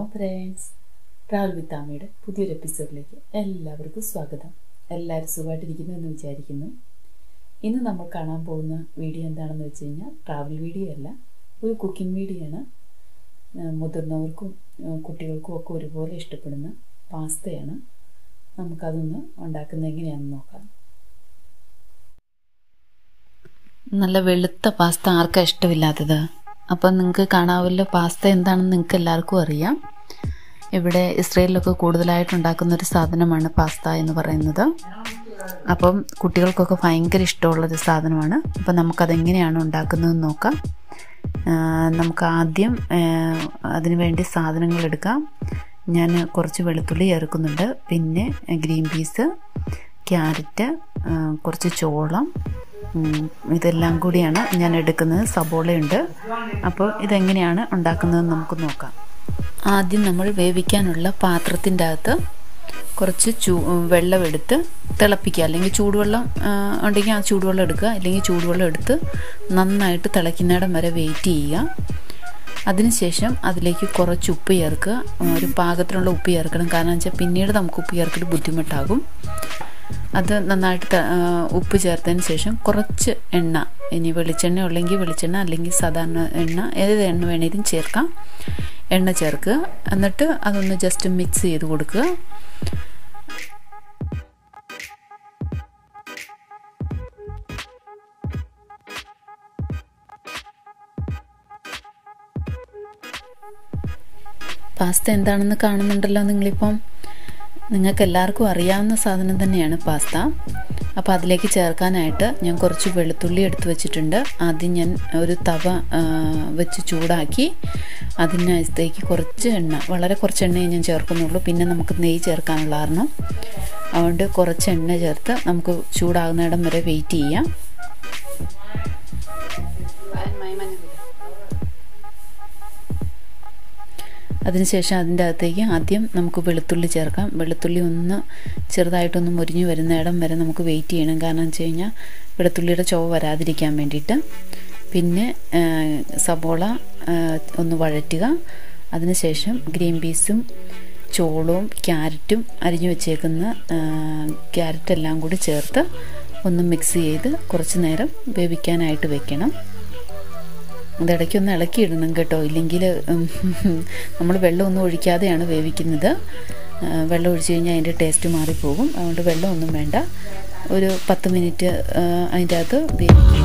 Friends, travel with ആമയുടെ പുതിയൊരു എപ്പിസോഡിലേക്ക് എല്ലാവർക്കും സ്വാഗതം. എല്ലാവരും സുഖമായിട്ടിരിക്കുന്നു എന്ന് വിചാരിക്കുന്നു. ഇന്ന് നമ്മൾ കാണാൻ പോകുന്ന വീഡിയോ എന്താണെന്ന് വെച്ച് കഴിഞ്ഞാൽ ട്രാവൽ വീഡിയോ അല്ല, ഒരു കുക്കിംഗ് വീഡിയോ ആണ്. മുതിർന്നവർക്കും കുട്ടികൾക്കും ഒക്കെ ഒരുപോലെ ഇഷ്ടപ്പെടുന്ന പാസ്തയാണ്. നമുക്കതൊന്ന് ഉണ്ടാക്കുന്നത് എങ്ങനെയാണെന്ന് നോക്കാം. നല്ല വെളുത്ത പാസ്ത ആർക്കാ ഇഷ്ടമില്ലാത്തത്? അപ്പം നിങ്ങൾക്ക് കാണാമല്ലോ, പാസ്ത എന്താണെന്ന് നിങ്ങൾക്ക് എല്ലാവർക്കും അറിയാം. ഇവിടെ ഇസ്രയേലിലൊക്കെ കൂടുതലായിട്ടുണ്ടാക്കുന്നൊരു സാധനമാണ് പാസ്ത എന്ന് പറയുന്നത്. അപ്പം കുട്ടികൾക്കൊക്കെ ഭയങ്കര ഇഷ്ടമുള്ളൊരു സാധനമാണ്. അപ്പം നമുക്കതെങ്ങനെയാണ് ഉണ്ടാക്കുന്നതെന്ന് നോക്കാം. നമുക്ക് ആദ്യം അതിന് വേണ്ടി സാധനങ്ങൾ എടുക്കാം. ഞാൻ കുറച്ച് വെളുത്തുള്ളി ചേർക്കുന്നുണ്ട്, പിന്നെ ഗ്രീൻ പീസ്, ക്യാരറ്റ്, കുറച്ച് ചോളം, ഇതെല്ലാം കൂടിയാണ് ഞാൻ എടുക്കുന്നത്. സബോളയുണ്ട്. അപ്പോൾ ഇതെങ്ങനെയാണ് ഉണ്ടാക്കുന്നതെന്ന് നമുക്ക് നോക്കാം. ആദ്യം നമ്മൾ വേവിക്കാനുള്ള പാത്രത്തിൻ്റെ അകത്ത് കുറച്ച് വെള്ളം എടുത്ത് തിളപ്പിക്കുക. അല്ലെങ്കിൽ ചൂടുവെള്ളം ഉണ്ടെങ്കിൽ ആ ചൂടുവെള്ളം എടുക്കുക, അല്ലെങ്കിൽ ചൂടുവെള്ളം എടുത്ത് നന്നായിട്ട് തിളയ്ക്കുന്നിടം വരെ വെയിറ്റ് ചെയ്യുക. അതിനുശേഷം അതിലേക്ക് കുറച്ച് ഉപ്പ് ചേർക്കുക. ഒരു പാകത്തിനുള്ള ഉപ്പ് ചേർക്കണം. കാരണം വെച്ചാൽ പിന്നീട് നമുക്ക് ഉപ്പ് ചേർക്കിട്ട് ബുദ്ധിമുട്ടാകും. അത് നന്നായിട്ട് ഉപ്പ് ചേർത്തതിന് ശേഷം കുറച്ച് എണ്ണ, ഇനി വെളിച്ചെണ്ണ ഉള്ളെങ്കിൽ വെളിച്ചെണ്ണ, അല്ലെങ്കിൽ സാധാരണ എണ്ണ, ഏത് എണ്ണ വേണേലും ചേർക്കാം. എണ്ണ ചേർക്കുക. എന്നിട്ട് അതൊന്ന് ജസ്റ്റ് മിക്സ് ചെയ്ത് കൊടുക്കുക. പാസ്ത എന്താണെന്ന് കാണുന്നുണ്ടല്ലോ നിങ്ങളിപ്പം. നിങ്ങൾക്ക് എല്ലാവർക്കും അറിയാവുന്ന സാധനം തന്നെയാണ് പാസ്ത. അപ്പോൾ അതിലേക്ക് ചേർക്കാനായിട്ട് ഞാൻ കുറച്ച് വെളുത്തുള്ളി എടുത്ത് വെച്ചിട്ടുണ്ട്. ആദ്യം ഞാൻ ഒരു തവ വെച്ച് ചൂടാക്കി അതിനകത്തേക്ക് കുറച്ച് എണ്ണ, വളരെ കുറച്ച് എണ്ണയെ ഞാൻ ചേർക്കുന്നുള്ളൂ. പിന്നെ നമുക്ക് നെയ്യ് ചേർക്കാനുള്ള കാരണം, അതുകൊണ്ട് കുറച്ച് എണ്ണ ചേർത്ത് നമുക്ക് ചൂടാകുന്നിടം വരെ വെയിറ്റ് ചെയ്യാം. അതിനുശേഷം അതിൻ്റെ അകത്തേക്ക് ആദ്യം നമുക്ക് വെളുത്തുള്ളി ചേർക്കാം. വെളുത്തുള്ളി ഒന്ന് ചെറുതായിട്ടൊന്ന് മുരിഞ്ഞ് വരുന്നിടം വരെ നമുക്ക് വെയിറ്റ് ചെയ്യണം. കാരണം എന്ന് വെച്ച് കഴിഞ്ഞാൽ വെളുത്തുള്ളിയുടെ ചുവ വരാതിരിക്കാൻ വേണ്ടിയിട്ട്. പിന്നെ സബോള ഒന്ന് വഴറ്റുക. അതിനുശേഷം ഗ്രീൻ പീസും ചോളവും ക്യാരറ്റും അരിഞ്ഞു വെച്ചേക്കുന്ന ക്യാരറ്റെല്ലാം കൂടി ചേർത്ത് ഒന്ന് മിക്സ് ചെയ്ത് കുറച്ച് നേരം വേവിക്കാനായിട്ട് വെക്കണം. അതിടയ്ക്കൊന്ന് ഇളക്കിയിടണം കേട്ടോ, ഇല്ലെങ്കിൽ നമ്മൾ വെള്ളമൊന്നും ഒഴിക്കാതെയാണ് വേവിക്കുന്നത്. വെള്ളം ഒഴിച്ച് കഴിഞ്ഞാൽ അതിൻ്റെ ടേസ്റ്റ് മാറിപ്പോകും. അതുകൊണ്ട് വെള്ളമൊന്നും വേണ്ട. ഒരു 10 മിനിറ്റ് അതിൻ്റെ അകത്ത് വേവിക്കും.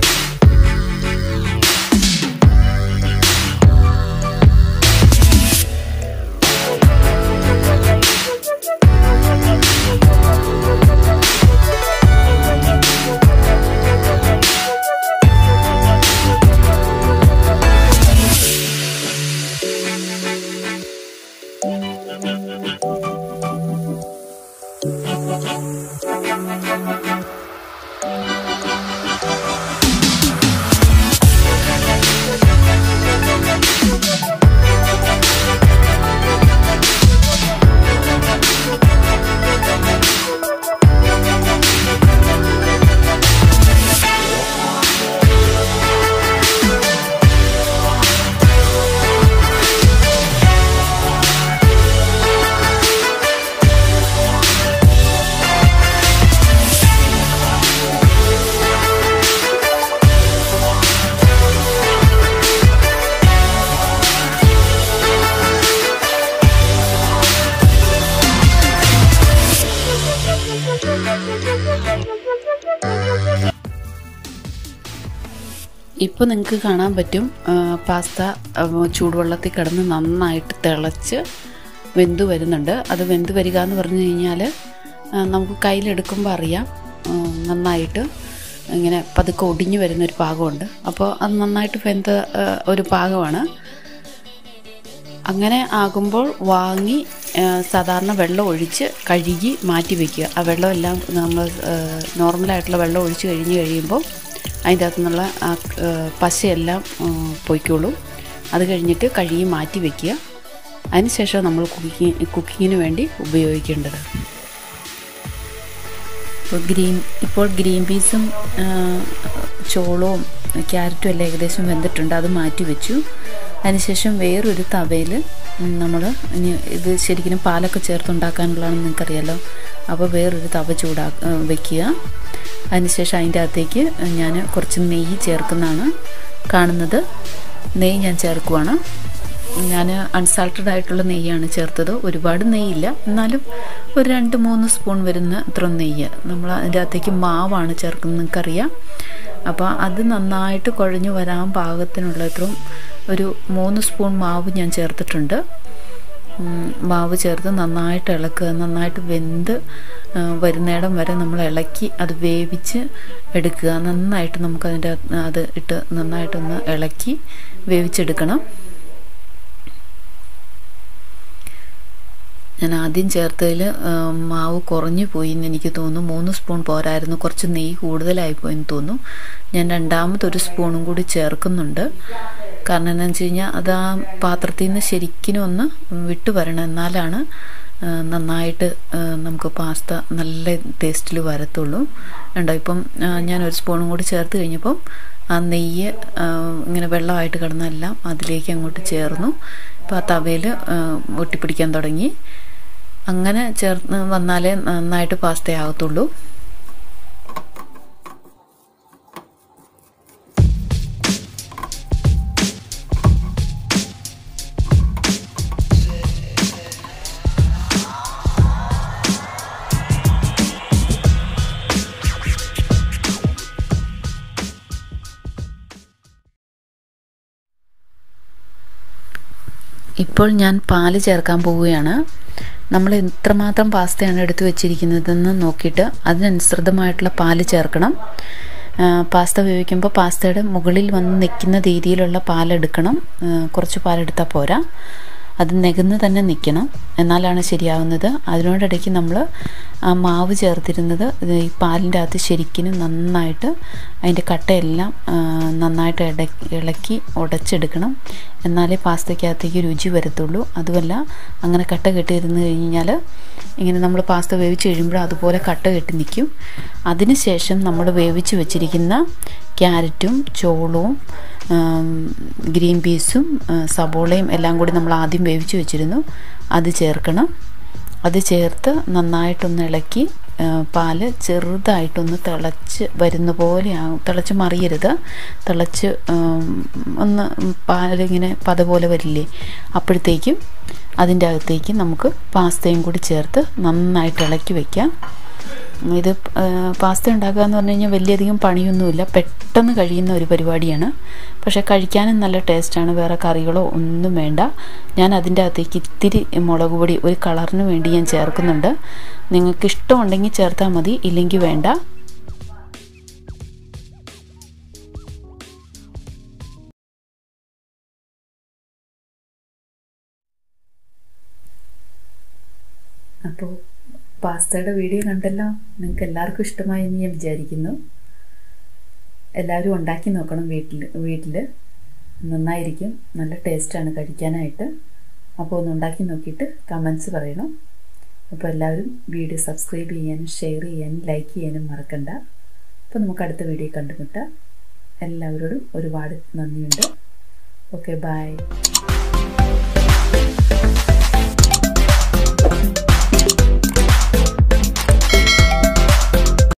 ഇപ്പോൾ നിങ്ങൾക്ക് കാണാൻ പറ്റും, പാസ്ത ചൂടുവെള്ളത്തിൽ കിടന്ന് നന്നായിട്ട് തിളച്ച് വെന്ത് വരുന്നുണ്ട്. അത് വെന്ത് വരിക എന്ന് പറഞ്ഞു കഴിഞ്ഞാൽ നമുക്ക് കയ്യിലെടുക്കുമ്പോൾ അറിയാം, നന്നായിട്ട് ഇങ്ങനെ പതുക്കെ ഒടിഞ്ഞു വരുന്നൊരു പാകമുണ്ട്. അപ്പോൾ അത് നന്നായിട്ട് വെന്ത ഒരു പാകമാണ്. അങ്ങനെ ആകുമ്പോൾ വാങ്ങി സാധാരണ വെള്ളം ഒഴിച്ച് കഴുകി മാറ്റി വയ്ക്കുക. ആ വെള്ളമെല്ലാം നമ്മൾ നോർമലായിട്ടുള്ള വെള്ളം ഒഴിച്ച് കഴിയുമ്പോൾ അതിൻ്റെ അകത്തു നിന്നുള്ള പശയെല്ലാം പൊയ്ക്കോളും. അത് കഴിഞ്ഞിട്ട് കഴുകി മാറ്റി വയ്ക്കുക. അതിനുശേഷം നമ്മൾ കുക്കിങ്ങിന് വേണ്ടി ഉപയോഗിക്കേണ്ടത്. ഇപ്പോൾ ഗ്രീൻ പീസും ചോളവും ക്യാരറ്റും എല്ലാം ഏകദേശം വെന്തിട്ടുണ്ട്. അത് മാറ്റി വെച്ചു. അതിനുശേഷം വേറൊരു തവയിൽ നമ്മൾ ഇനി ഇത് ശരിക്കും പാലൊക്കെ ചേർത്തുണ്ടാക്കാനുള്ളതാണെന്ന് നിങ്ങൾക്കറിയാലോ. അപ്പോൾ വേറൊരു തവ വയ്ക്കുക. അതിനുശേഷം അതിൻ്റെ അകത്തേക്ക് ഞാൻ കുറച്ച് നെയ്യ് ചേർക്കുന്നതാണ് കാണുന്നത്. നെയ്യ് ഞാൻ ചേർക്കുവാണ്. ഞാൻ അൺസാൾട്ടഡ് ആയിട്ടുള്ള നെയ്യാണ് ചേർത്തത്. ഒരുപാട് നെയ്യില്ല, എന്നാലും ഒരു 2-3 സ്പൂൺ വരുന്ന ഇത്ര നെയ്യ്. നമ്മൾ അതിൻ്റെ അകത്തേക്ക് മാവാണ് ചേർക്കുന്നത്, നിങ്ങൾക്കറിയാം. അപ്പോൾ അത് നന്നായിട്ട് കുഴഞ്ഞു വരാൻ പാകത്തിനുള്ള ഇത്രയും ഒരു 3 സ്പൂൺ മാവ് ഞാൻ ചേർത്തിട്ടുണ്ട്. മാവ് ചേർത്ത് നന്നായിട്ട് ഇളക്കുക. നന്നായിട്ട് വെന്ത് വരുന്നിടം വരെ നമ്മൾ ഇളക്കി അത് വേവിച്ച് എടുക്കുക. നന്നായിട്ട് നമുക്കതിൻ്റെ അത് ഇട്ട് നന്നായിട്ടൊന്ന് ഇളക്കി വേവിച്ചെടുക്കണം. ഞാൻ ആദ്യം ചേർത്തതിൽ മാവ് കുറഞ്ഞു പോയി എന്ന് എനിക്ക് തോന്നുന്നു. 3 സ്പൂൺ പോരായിരുന്നു, കുറച്ച് നെയ്യ് കൂടുതലായിപ്പോയെന്ന് തോന്നുന്നു. ഞാൻ രണ്ടാമതൊരു സ്പൂണും കൂടി ചേർക്കുന്നുണ്ട്. കാരണം എന്താണെന്ന് വെച്ച് കഴിഞ്ഞാൽ അത് ആ പാത്രത്തിൽ നിന്ന് ശരിക്കും ഒന്ന് വിട്ടു വരണം. എന്നാലാണ് നന്നായിട്ട് നമുക്ക് പാസ്ത നല്ല ടേസ്റ്റിൽ വരത്തുള്ളൂ. ഉണ്ടോ, ഇപ്പം ഞാനൊരു സ്പൂണും കൂടി ചേർത്ത് കഴിഞ്ഞപ്പം ആ നെയ്യ് ഇങ്ങനെ വെള്ളമായിട്ട് കിടന്നെല്ലാം അതിലേക്ക് അങ്ങോട്ട് ചേർന്നു. ഇപ്പോൾ ആ തവയിൽ ഒട്ടിപ്പിടിക്കാൻ തുടങ്ങി. അങ്ങനെ ചേർന്ന് വന്നാലേ നന്നായിട്ട് പാസ്തയാകത്തുള്ളൂ. ഇപ്പോൾ ഞാൻ പാല് ചേർക്കാൻ പോവുകയാണ്. നമ്മൾ എത്രമാത്രം പാസ്തയാണ് എടുത്തു വെച്ചിരിക്കുന്നതെന്ന് നോക്കിയിട്ട് അതിനനുസൃതമായിട്ടുള്ള പാല് ചേർക്കണം. പാസ്ത വേവിക്കുമ്പോൾ പാസ്തയുടെ മുകളിൽ വന്ന് നിൽക്കുന്ന രീതിയിലുള്ള പാലെടുക്കണം. കുറച്ച് പാലെടുത്താൽ പോരാ, അത് നികന്ന് തന്നെ നിൽക്കണം, എന്നാലാണ് ശരിയാവുന്നത്. അതിനോടിടയ്ക്ക് നമ്മൾ ആ മാവ് ചേർത്തിരുന്നത് ഈ പാലിൻ്റെ അകത്ത് ശരിക്കും നന്നായിട്ട് അതിൻ്റെ കട്ടയെല്ലാം നന്നായിട്ട് ഇളക്കി ഉടച്ചെടുക്കണം. എന്നാലേ പാസ്തയ്ക്കകത്തേക്ക് രുചി വരത്തുള്ളൂ. അതുമല്ല, അങ്ങനെ കട്ട കെട്ടിയിരുന്ന് കഴിഞ്ഞാൽ ഇങ്ങനെ നമ്മൾ പാസ്ത വേവിച്ച് കഴിയുമ്പോൾ അതുപോലെ കട്ട കെട്ടി നിൽക്കും. അതിനുശേഷം നമ്മൾ വേവിച്ച് വെച്ചിരിക്കുന്ന ക്യാരറ്റും ചോളവും ഗ്രീൻ പീസും സബോളയും എല്ലാം കൂടി നമ്മൾ ആദ്യം വേവിച്ച് വെച്ചിരുന്നു, അത് ചേർക്കണം. അത് ചേർത്ത് നന്നായിട്ടൊന്ന് ഇളക്കി പാല് ചെറുതായിട്ടൊന്ന് തിളച്ച് വരുന്ന പോലെ തിളച്ച് മറിയരുത്. തിളച്ച് ഒന്ന് പാലിങ്ങനെ പത പോലെ വരില്ലേ, അപ്പോഴത്തേക്കും അതിൻ്റെ അകത്തേക്ക് നമുക്ക് പാസ്തയും കൂടി ചേർത്ത് നന്നായിട്ട് ഇളക്കി വയ്ക്കാം. ഇത് പാസ്ത ഉണ്ടാക്കുക എന്ന് പറഞ്ഞു കഴിഞ്ഞാൽ വലിയധികം പണിയൊന്നുമില്ല, പെട്ടെന്ന് കഴിയുന്ന ഒരു പരിപാടിയാണ്. പക്ഷേ കഴിക്കാനും നല്ല ടേസ്റ്റാണ്. വേറെ കറികളോ ഒന്നും വേണ്ട. ഞാൻ അതിൻ്റെ അകത്തേക്ക് ഇത്തിരി മുളക് പൊടി ഒരു കളറിന് വേണ്ടി ഞാൻ ചേർക്കുന്നുണ്ട്. നിങ്ങൾക്ക് ഇഷ്ടമുണ്ടെങ്കിൽ ചേർത്താൽ മതി, ഇല്ലെങ്കിൽ വേണ്ട. അപ്പോൾ പാസ്തയുടെ വീഡിയോ കണ്ടല്ലോ, നിങ്ങൾക്ക് എല്ലാവർക്കും ഇഷ്ടമായി എന്ന് ഞാൻ വിചാരിക്കുന്നു. എല്ലാവരും ഉണ്ടാക്കി നോക്കണം വീട്ടിൽ നന്നായിരിക്കും, നല്ല ടേസ്റ്റാണ് കഴിക്കാനായിട്ട്. അപ്പോൾ ഒന്ന് ഉണ്ടാക്കി നോക്കിയിട്ട് കമൻസ് പറയണം. അപ്പോൾ എല്ലാവരും വീഡിയോ സബ്സ്ക്രൈബ് ചെയ്യാനും ഷെയർ ചെയ്യാനും ലൈക്ക് ചെയ്യാനും മറക്കണ്ട. അപ്പോൾ നമുക്ക് അടുത്ത വീഡിയോ കണ്ടുമുട്ടാം. എല്ലാവരോടും ഒരുപാട് നന്ദിയുണ്ട്. Okay, by.